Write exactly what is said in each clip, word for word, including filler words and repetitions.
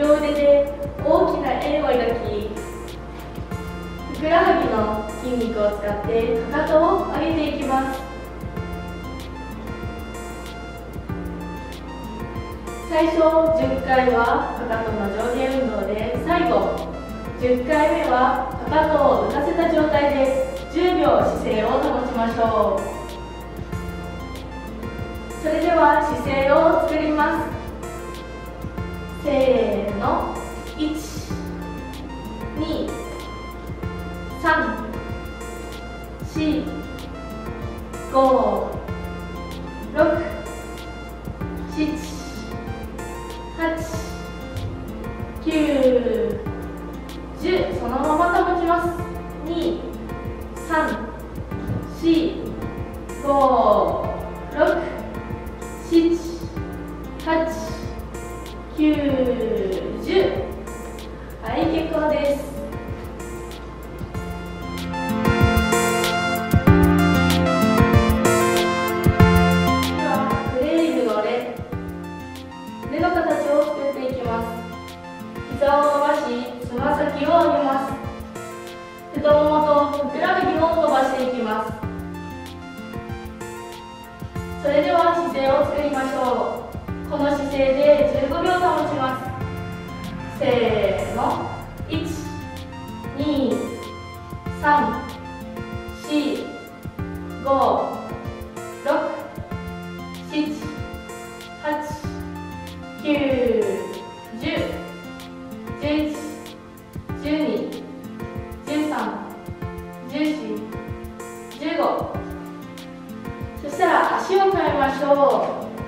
両腕で大きな円を描き、ふくらはぎの筋肉を使ってかかとを上げていきます。最初じゅっかいはかかとの上下運動で、最後じゅっかいめはかかとを浮かせた状態でじゅうびょう姿勢を保ちましょう。それでは姿勢を作ります。せーの、いち、に、さん、し、ご、ろく、しち、はち、きゅう、じゅう、そのまま保ちます。に、さん、し、ご、ろく、しち、はち、きゅう、じゅう。はい、結構です。では、フレイルのレ。腕の形を作っていきます。膝を伸ばし、つま先を上げます。太ももとふくらはぎを伸ばしていきます。それでは姿勢を作りましょう。この姿勢でじゅうごびょう保ちます。せーの、いち、に、さん、し、ご、ろく、しち、はち、きゅう、じゅう、じゅういち、じゅうに、じゅうさん、じゅうよん、じゅうご。そしたら足を変えましょう。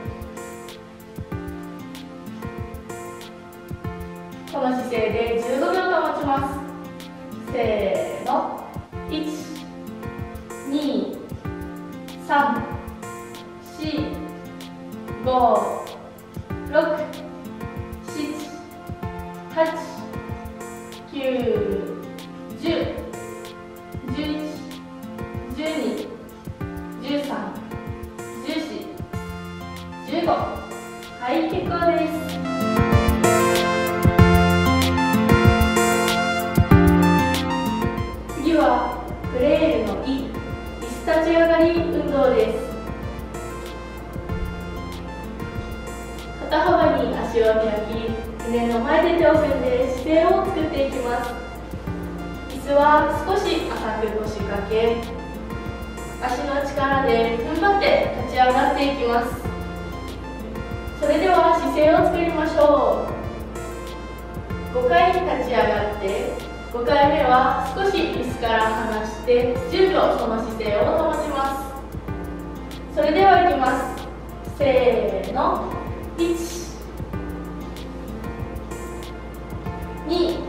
この姿勢でじゅうごびょう保ちます。せーの、いち、に、さん、し、ご、ろく、しち、はち、きゅう、じゅう、じゅういち、じゅうに、じゅうさん、じゅうよん、じゅうご。はい、結構です。次はフレイルのイ、椅子立ち上がり運動です。肩幅に足を開き、胸の前で手を組んで姿勢を作っていきます。椅子は少し浅く腰掛け、足の力で踏ん張って立ち上がっていきます。それでは姿勢を作りましょう。ごかい立ち上がって、ごかいめは少し椅子から離してじゅうびょうその姿勢を保ちます。それではいきます。せーの、いち、に、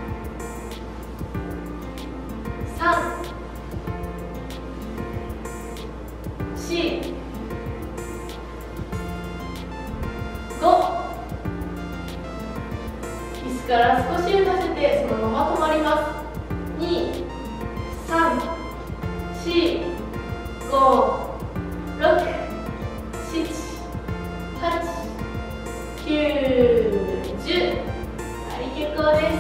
さん、し、ご。椅子から少し浮かせてそのまま止まります。に、さん、し、ご、ろく、しち、はち、きゅう、じゅう。はい、結構です。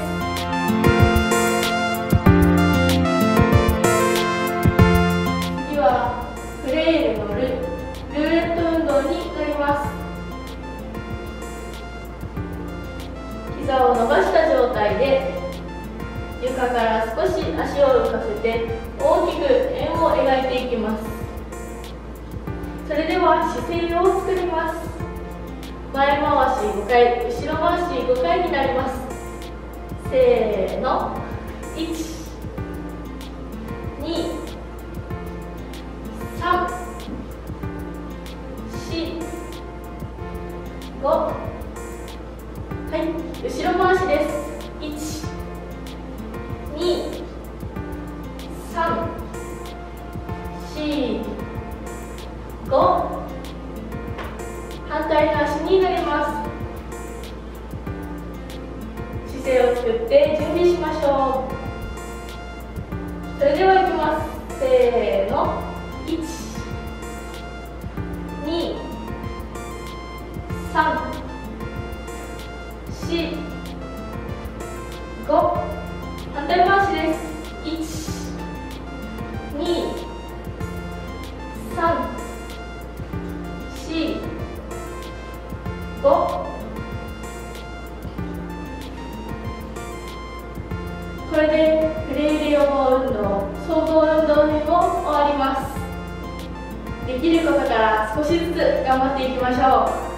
次はフレイルのル、ルーレット運動になります。膝を伸ばした状態で床から少し足を浮かせて大きく円を描いていきます。それでは姿勢を作ります。前回しごかい、後ろ回しごかいになります。せーの、いち、に、さん、し、ご。はい、後ろ回しです。いち、に、さん、し、ご。反対の足になります。姿勢を作って準備しましょう。それではいきます。せーの、いち、に、さん、し、 ご。これでフレイル予防運動、総合運動編も終わります。できることから少しずつ頑張っていきましょう。